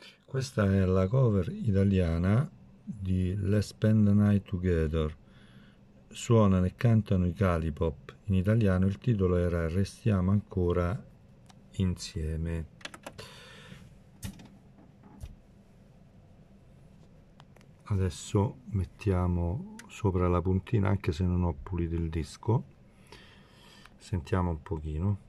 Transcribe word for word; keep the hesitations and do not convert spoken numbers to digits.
Questa è la cover italiana di Let's Spend the Night Together. Suonano e cantano i Calipop. In italiano il titolo era Restiamo ancora insieme. Adesso mettiamo sopra la puntina, anche se non ho pulito il disco, sentiamo un pochino.